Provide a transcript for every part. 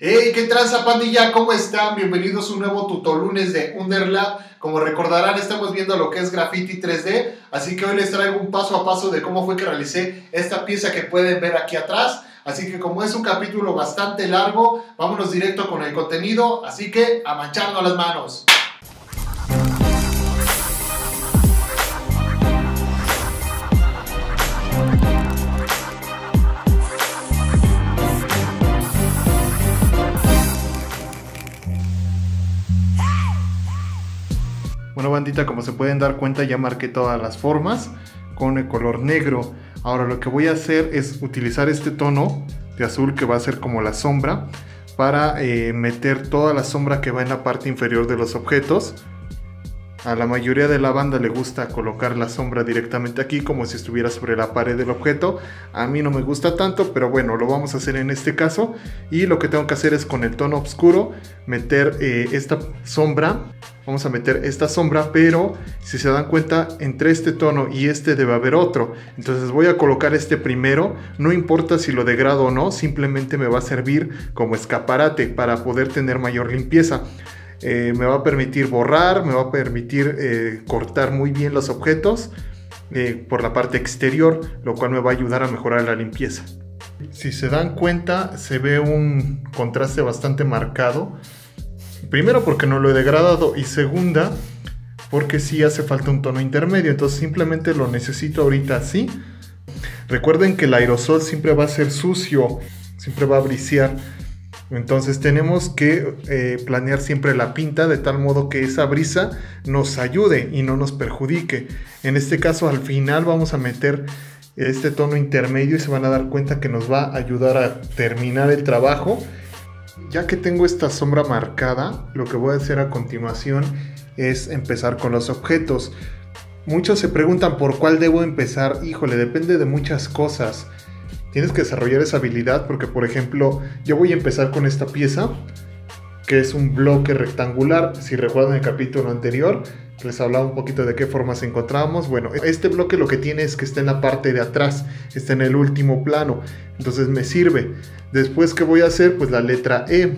Hey, ¿qué tranza, pandilla? ¿Cómo están? Bienvenidos a un nuevo tutolunes de Underlab. Como recordarán, estamos viendo lo que es Graffiti 3D, así que hoy les traigo un paso a paso de cómo fue que realicé esta pieza que pueden ver aquí atrás. Así que como es un capítulo bastante largo, vámonos directo con el contenido, así que a mancharnos las manos. Bueno, bandita, como se pueden dar cuenta, ya marqué todas las formas con el color negro. Ahora lo que voy a hacer es utilizar este tono de azul, que va a ser como la sombra, para meter toda la sombra que va en la parte inferior de los objetos. A la mayoría de la banda le gusta colocar la sombra directamente aquí, como si estuviera sobre la pared del objeto. A mí no me gusta tanto, pero bueno, lo vamos a hacer en este caso. Y lo que tengo que hacer es con el tono oscuro meter esta sombra. Vamos a meter esta sombra, pero si se dan cuenta, entre este tono y este debe haber otro. Entonces voy a colocar este primero, no importa si lo degrado o no, simplemente me va a servir como escaparate para poder tener mayor limpieza. Me va a permitir borrar, me va a permitir cortar muy bien los objetos por la parte exterior, lo cual me va a ayudar a mejorar la limpieza. Si se dan cuenta, se ve un contraste bastante marcado. Primero porque no lo he degradado y segunda porque sí hace falta un tono intermedio, entonces simplemente lo necesito ahorita así. Recuerden que el aerosol siempre va a ser sucio, siempre va a brisear, entonces tenemos que planear siempre la pinta de tal modo que esa brisa nos ayude y no nos perjudique. En este caso al final vamos a meter este tono intermedio y se van a dar cuenta que nos va a ayudar a terminar el trabajo. Ya que tengo esta sombra marcada, lo que voy a hacer a continuación es empezar con los objetos. Muchos se preguntan por cuál debo empezar. Híjole, depende de muchas cosas. Tienes que desarrollar esa habilidad porque, por ejemplo, yo voy a empezar con esta pieza, que es un bloque rectangular. Si recuerdan el capítulo anterior, les hablaba un poquito de qué formas encontrábamos. Bueno, este bloque lo que tiene es que está en la parte de atrás, está en el último plano, entonces me sirve. Después, ¿qué voy a hacer? Pues la letra E.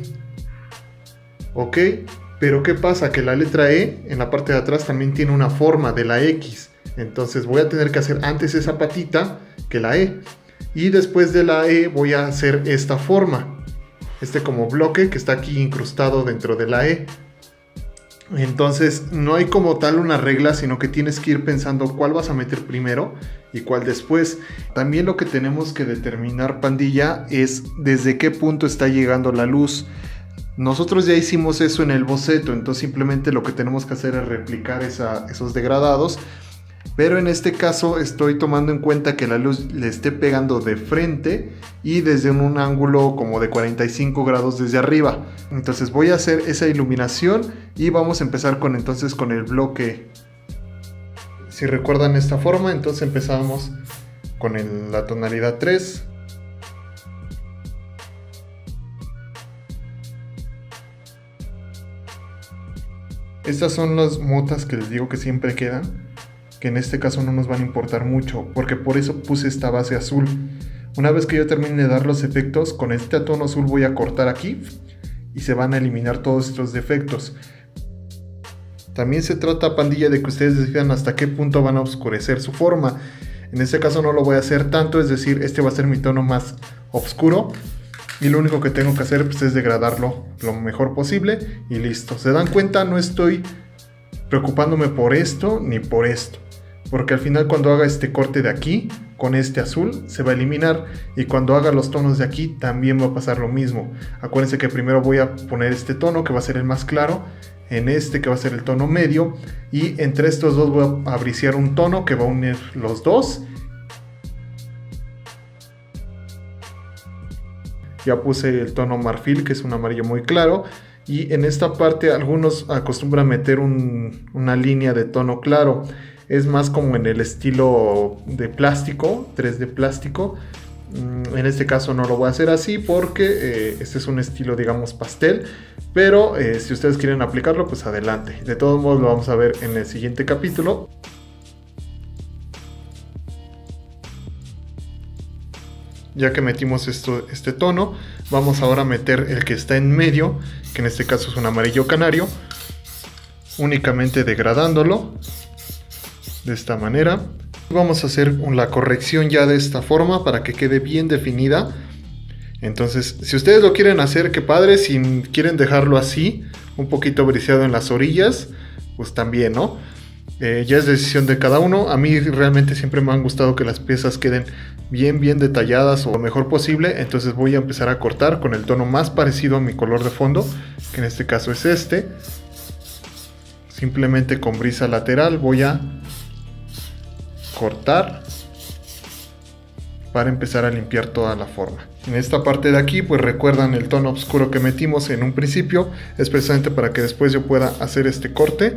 Ok, pero ¿qué pasa? Que la letra E en la parte de atrás también tiene una forma de la X. Entonces voy a tener que hacer antes esa patita que la E. Y después de la E voy a hacer esta forma. Este como bloque que está aquí incrustado dentro de la E. Entonces no hay como tal una regla, sino que tienes que ir pensando cuál vas a meter primero y cuál después. También lo que tenemos que determinar, pandilla, es desde qué punto está llegando la luz. Nosotros ya hicimos eso en el boceto, entonces simplemente lo que tenemos que hacer es replicar esos degradados. Pero en este caso estoy tomando en cuenta que la luz le esté pegando de frente y desde un ángulo como de 45 grados desde arriba. Entonces voy a hacer esa iluminación y vamos a empezar con el bloque. Si recuerdan esta forma, entonces empezamos con la tonalidad 3. Estas son las motas que les digo que siempre quedan, que en este caso no nos van a importar mucho, porque por eso puse esta base azul. Una vez que yo termine de dar los efectos, con este tono azul voy a cortar aquí y se van a eliminar todos estos defectos. También se trata, pandilla, de que ustedes decidan hasta qué punto van a oscurecer su forma. En este caso no lo voy a hacer tanto, es decir, este va a ser mi tono más oscuro y lo único que tengo que hacer pues, es degradarlo lo mejor posible y listo. ¿Se dan cuenta? No estoy preocupándome por esto ni por esto, porque al final cuando haga este corte de aquí con este azul se va a eliminar, y cuando haga los tonos de aquí también va a pasar lo mismo. Acuérdense que primero voy a poner este tono que va a ser el más claro, en este que va a ser el tono medio, y entre estos dos voy a brisear un tono que va a unir los dos. Ya puse el tono marfil, que es un amarillo muy claro. Y en esta parte algunos acostumbran meter una línea de tono claro. Es más como en el estilo de plástico, 3D plástico. En este caso no lo voy a hacer así porque este es un estilo, digamos, pastel. Pero si ustedes quieren aplicarlo, pues adelante. De todos modos lo vamos a ver en el siguiente capítulo. Ya que metimos este tono, Vamos ahora a meter el que está en medio, que en este caso es un amarillo canario, únicamente degradándolo de esta manera. Vamos a hacer la corrección ya de esta forma para que quede bien definida. Entonces, si ustedes lo quieren hacer, qué padre. Si quieren dejarlo así, un poquito briseado en las orillas, pues también, ¿no? Ya es decisión de cada uno. A mí realmente siempre me han gustado que las piezas queden bien detalladas o lo mejor posible. Entonces voy a empezar a cortar con el tono más parecido a mi color de fondo, que en este caso es este. Simplemente con brisa lateral voy a cortar para empezar a limpiar toda la forma. En esta parte de aquí, pues recuerdan el tono oscuro que metimos en un principio, es precisamente para que después yo pueda hacer este corte.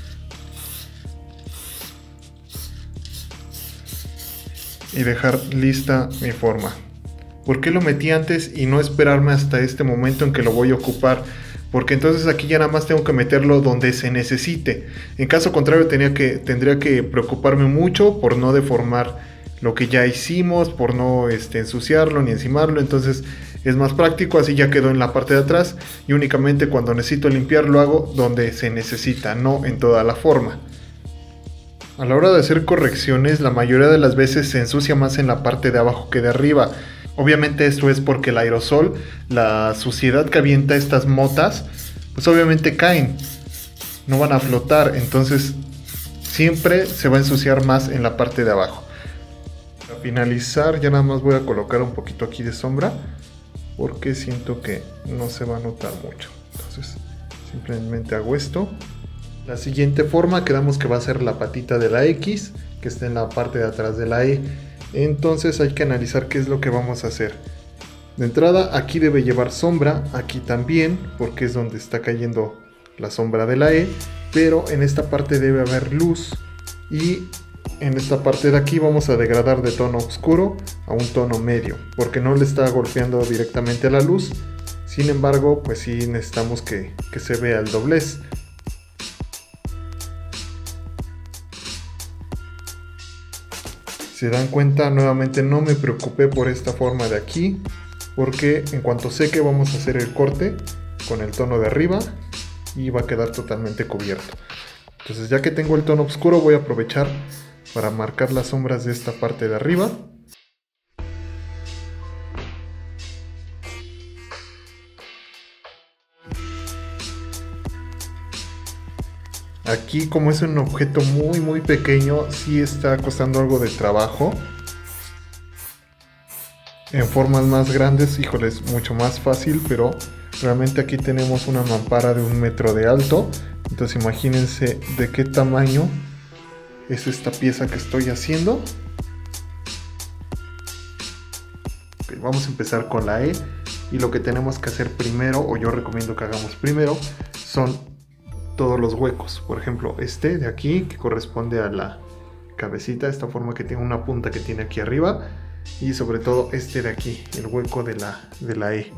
Y dejar lista mi forma. ¿Por qué lo metí antes y no esperarme hasta este momento en que lo voy a ocupar? Porque entonces aquí ya nada más tengo que meterlo donde se necesite. En caso contrario tendría que preocuparme mucho por no deformar lo que ya hicimos, por no ensuciarlo ni encimarlo. Entonces es más práctico, así ya quedó en la parte de atrás y únicamente cuando necesito limpiar lo hago donde se necesita, no en toda la forma. A la hora de hacer correcciones, la mayoría de las veces se ensucia más en la parte de abajo que de arriba. Obviamente esto es porque el aerosol, la suciedad que avienta estas motas, pues obviamente caen, no van a flotar, entonces siempre se va a ensuciar más en la parte de abajo. Para finalizar ya nada más voy a colocar un poquito aquí de sombra, porque siento que no se va a notar mucho. Entonces simplemente hago esto. La siguiente forma quedamos que va a ser la patita de la X, que está en la parte de atrás de la E. Entonces hay que analizar qué es lo que vamos a hacer. De entrada aquí debe llevar sombra, aquí también, porque es donde está cayendo la sombra de la E. Pero en esta parte debe haber luz y en esta parte de aquí vamos a degradar de tono oscuro a un tono medio, porque no le está golpeando directamente a la luz. Sin embargo, pues sí necesitamos que se vea el doblez. Se dan cuenta, nuevamente no me preocupé por esta forma de aquí, porque en cuanto sé que vamos a hacer el corte con el tono de arriba y va a quedar totalmente cubierto. Entonces ya que tengo el tono oscuro voy a aprovechar para marcar las sombras de esta parte de arriba. Aquí, como es un objeto muy pequeño, sí está costando algo de trabajo. En formas más grandes, híjole, es mucho más fácil, pero realmente aquí tenemos una mampara de 1 metro de alto. Entonces imagínense de qué tamaño es esta pieza que estoy haciendo. Okay, vamos a empezar con la E. Y lo que tenemos que hacer primero, o yo recomiendo que hagamos primero, son todos los huecos. Por ejemplo, este de aquí, que corresponde a la cabecita, esta forma que tiene una punta que tiene aquí arriba, y sobre todo este de aquí, el hueco de la E.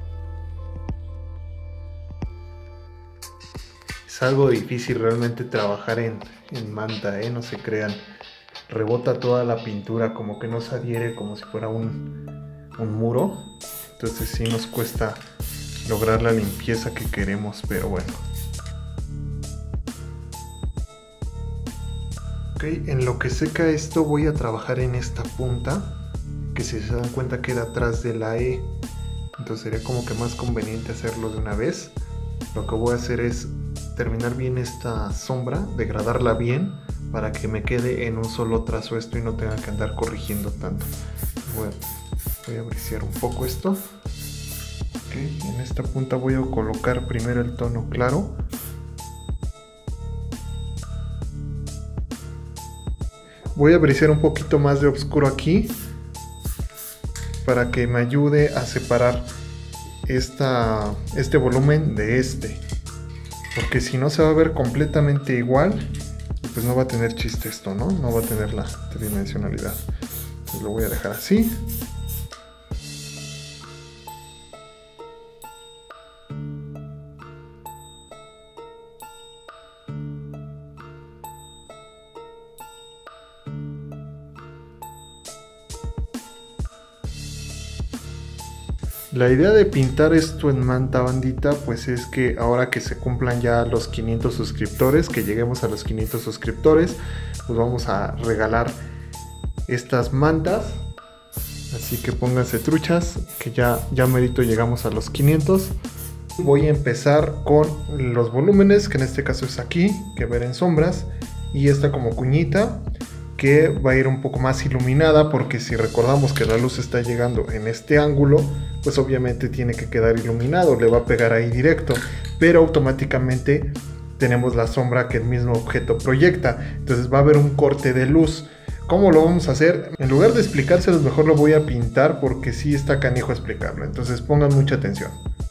Es algo difícil realmente trabajar en manta, no se crean. Rebota toda la pintura, como que no se adhiere, como si fuera un muro. Entonces sí nos cuesta lograr la limpieza que queremos, pero bueno. Ok, en lo que seca esto voy a trabajar en esta punta, que si se dan cuenta queda atrás de la E. Entonces sería como que más conveniente hacerlo de una vez. Lo que voy a hacer es terminar bien esta sombra, degradarla bien, para que me quede en un solo trazo esto y no tenga que andar corrigiendo tanto. Voy a brisear un poco esto. Okay, en esta punta voy a colocar primero el tono claro. Voy a brisear un poquito más de oscuro aquí, para que me ayude a separar este volumen de este. Porque si no se va a ver completamente igual, pues no va a tener chiste esto, ¿no? No va a tener la tridimensionalidad. Entonces lo voy a dejar así. La idea de pintar esto en manta, bandita, pues es que ahora que se cumplan ya los 500 suscriptores, que lleguemos a los 500 suscriptores, pues vamos a regalar estas mantas. Así que pónganse truchas, que ya merito llegamos a los 500. Voy a empezar con los volúmenes, que en este caso es aquí, que ver en sombras, y esta como cuñita, que va a ir un poco más iluminada, porque si recordamos que la luz está llegando en este ángulo, pues obviamente tiene que quedar iluminado, le va a pegar ahí directo, pero automáticamente tenemos la sombra que el mismo objeto proyecta, entonces va a haber un corte de luz. ¿Cómo lo vamos a hacer? En lugar de explicárselos, mejor lo voy a pintar, porque sí está canijo explicarlo, entonces pongan mucha atención.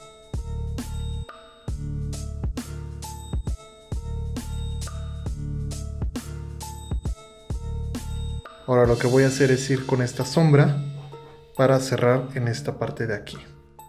Ahora lo que voy a hacer es ir con esta sombra para cerrar en esta parte de aquí.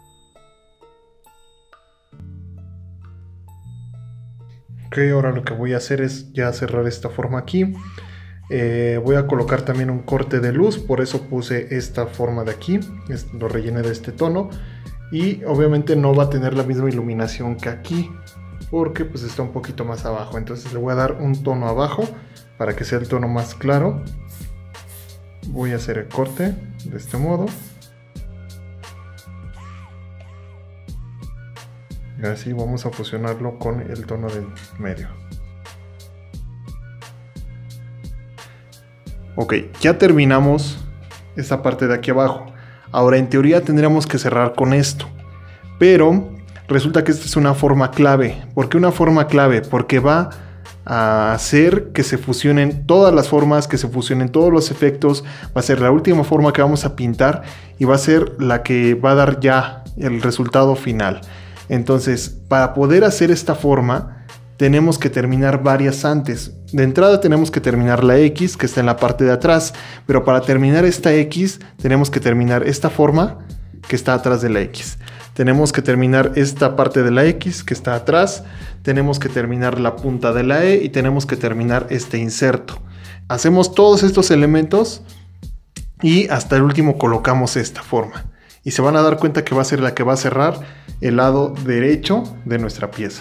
Ok, ahora lo que voy a hacer es ya cerrar esta forma aquí. Voy a colocar también un corte de luz, por eso puse esta forma de aquí, lo rellené de este tono. Y obviamente no va a tener la misma iluminación que aquí, porque pues está un poquito más abajo. Entonces le voy a dar un tono abajo para que sea el tono más claro. Voy a hacer el corte de este modo. Y así vamos a fusionarlo con el tono del medio. Ok, ya terminamos esta parte de aquí abajo. Ahora en teoría tendríamos que cerrar con esto. Pero resulta que esta es una forma clave. ¿Por qué una forma clave? Porque va a hacer que se fusionen todas las formas, que se fusionen todos los efectos. Va a ser la última forma que vamos a pintar y va a ser la que va a dar ya el resultado final. Entonces, para poder hacer esta forma, tenemos que terminar varias antes. De entrada tenemos que terminar la X, que está en la parte de atrás, pero para terminar esta X, tenemos que terminar esta forma que está atrás de la X. Tenemos que terminar esta parte de la X que está atrás, tenemos que terminar la punta de la E y tenemos que terminar este inserto. Hacemos todos estos elementos y hasta el último colocamos esta forma. Y se van a dar cuenta que va a ser la que va a cerrar el lado derecho de nuestra pieza.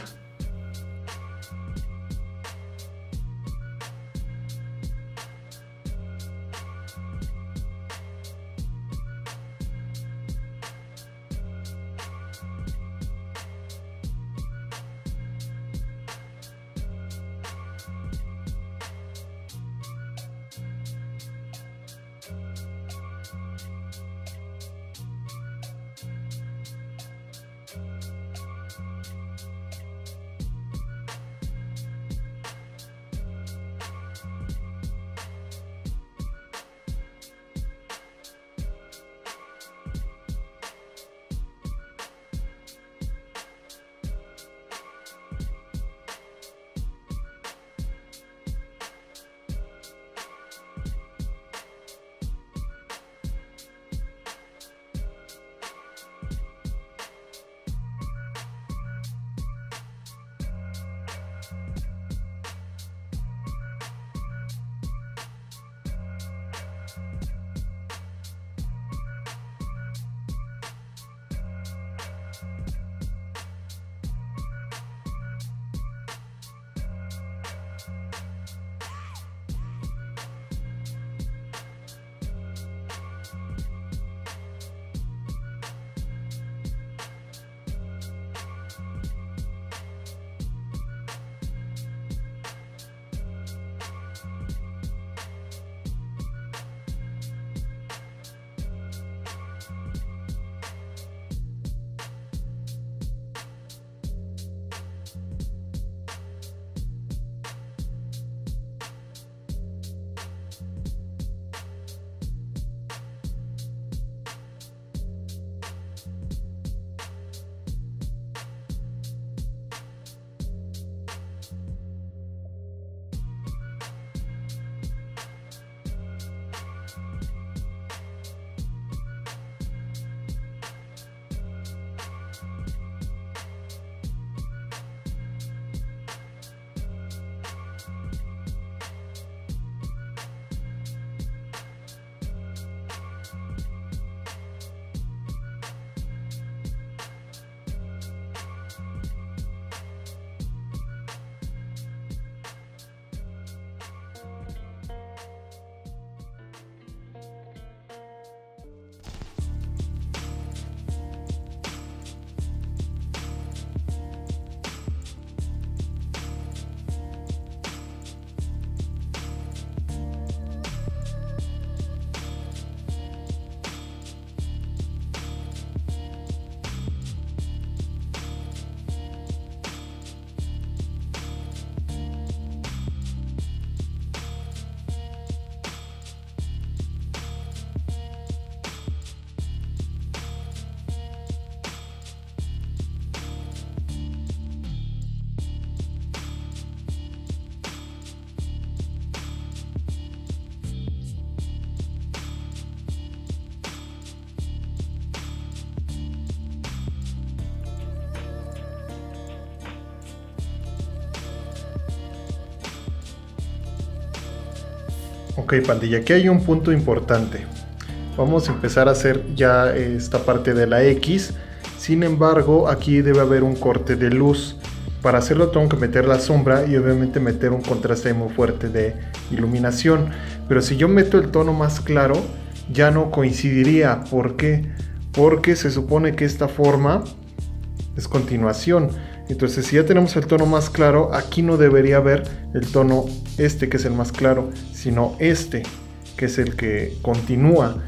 Ok, pandilla, aquí hay un punto importante. Vamos a empezar a hacer ya esta parte de la X. Sin embargo, aquí debe haber un corte de luz. Para hacerlo tengo que meter la sombra y obviamente meter un contraste muy fuerte de iluminación. Pero si yo meto el tono más claro, ya no coincidiría. ¿Por qué? Porque se supone que esta forma es continuación. Entonces, si ya tenemos el tono más claro, aquí no debería haber el tono este que es el más claro, sino este que es el que continúa.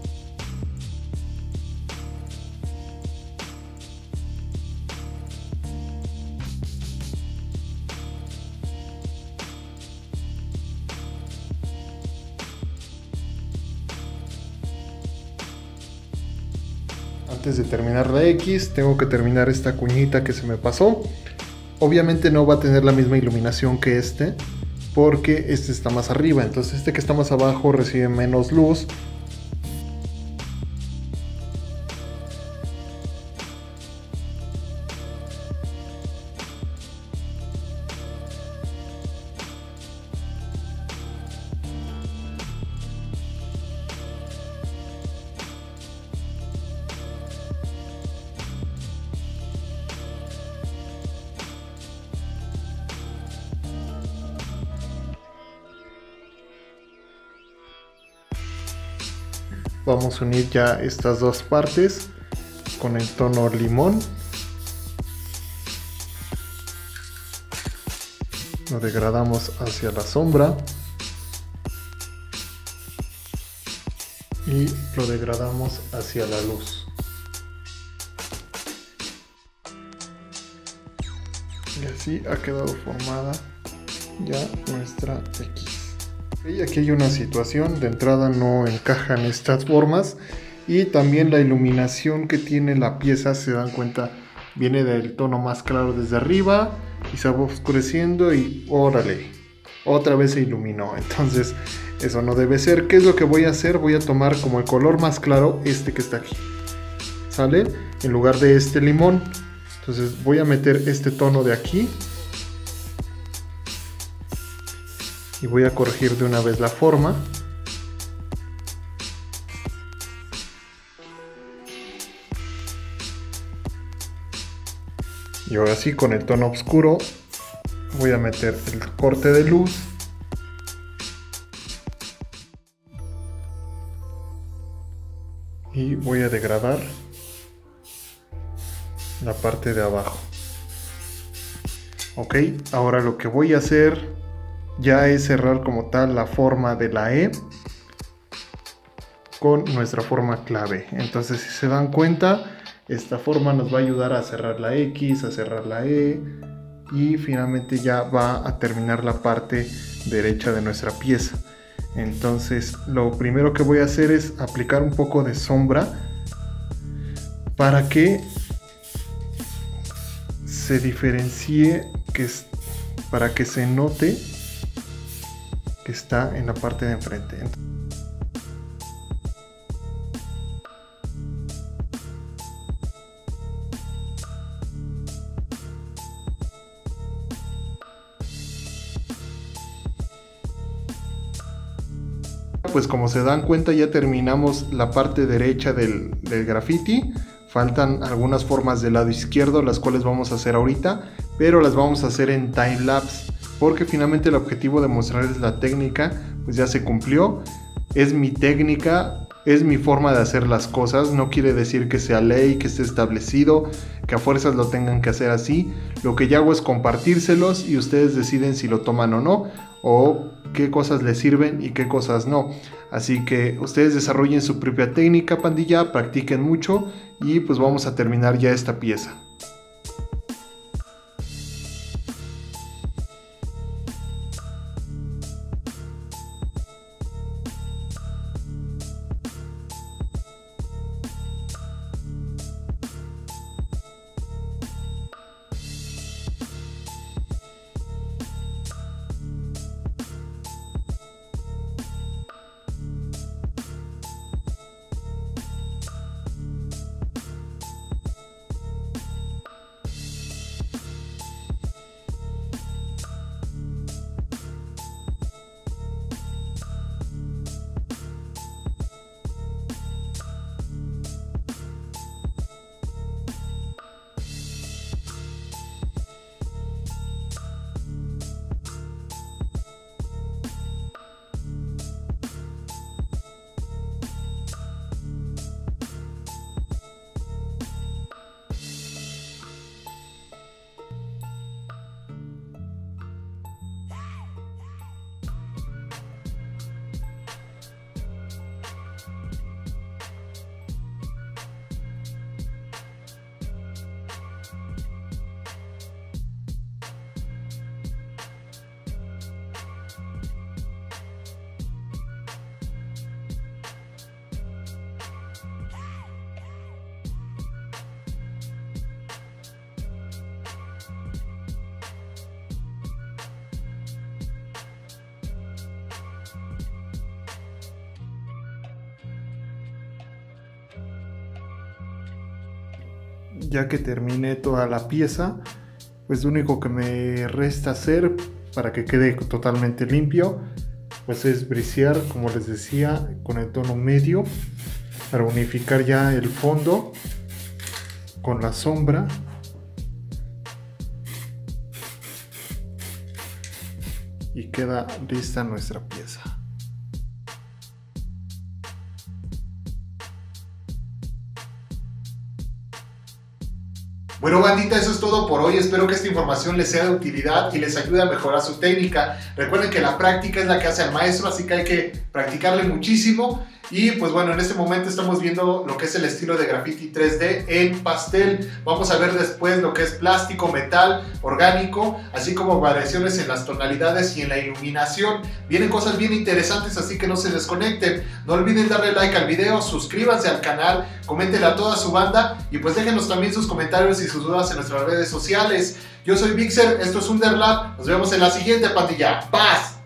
Antes de terminar la X, tengo que terminar esta cuñita que se me pasó. Obviamente no va a tener la misma iluminación que este, porque este está más arriba. Entonces este que está más abajo recibe menos luz. Vamos a unir ya estas dos partes con el tono limón. Lo degradamos hacia la sombra y lo degradamos hacia la luz. Y así ha quedado formada ya nuestra X. Y aquí hay una situación, de entrada no encajan estas formas y también la iluminación que tiene la pieza, se dan cuenta, viene del tono más claro desde arriba y se va oscureciendo y órale, otra vez se iluminó. Entonces eso no debe ser. ¿Qué es lo que voy a hacer? Voy a tomar como el color más claro este que está aquí, ¿sale? En lugar de este limón. Entonces voy a meter este tono de aquí y voy a corregir de una vez la forma. Y ahora sí, con el tono oscuro voy a meter el corte de luz y voy a degradar la parte de abajo. Ok, ahora lo que voy a hacer ya es cerrar como tal la forma de la E con nuestra forma clave. Entonces, si se dan cuenta, esta forma nos va a ayudar a cerrar la X, a cerrar la E y finalmente ya va a terminar la parte derecha de nuestra pieza. Entonces, lo primero que voy a hacer es aplicar un poco de sombra para que se diferencie, para que se note que está en la parte de enfrente. Pues como se dan cuenta, ya terminamos la parte derecha del graffiti. Faltan algunas formas del lado izquierdo, las cuales vamos a hacer ahorita, pero las vamos a hacer en time lapse, porque finalmente el objetivo de mostrarles la técnica pues ya se cumplió. Es mi técnica, es mi forma de hacer las cosas, no quiere decir que sea ley, que esté establecido, que a fuerzas lo tengan que hacer así. Lo que yo hago es compartírselos y ustedes deciden si lo toman o no, o qué cosas les sirven y qué cosas no. Así que ustedes desarrollen su propia técnica, pandilla, practiquen mucho y pues vamos a terminar ya esta pieza. ya que terminé toda la pieza, pues lo único que me resta hacer para que quede totalmente limpio, pues es brisear, como les decía, con el tono medio para unificar ya el fondo con la sombra. Y queda lista nuestra pieza. Bueno, bandita, eso es todo por hoy. Espero que esta información les sea de utilidad y les ayude a mejorar su técnica. Recuerden que la práctica es la que hace al maestro, así que hay que practicarle muchísimo. Y pues bueno, en este momento estamos viendo lo que es el estilo de graffiti 3D en pastel. Vamos a ver después lo que es plástico, metal, orgánico, así como variaciones en las tonalidades y en la iluminación. Vienen cosas bien interesantes, así que no se desconecten. No olviden darle like al video, suscríbanse al canal, coméntenle a toda su banda y pues déjenos también sus comentarios y sus dudas en nuestras redes sociales. Yo soy Vixer, esto es Underlab, nos vemos en la siguiente, pandilla. ¡Paz!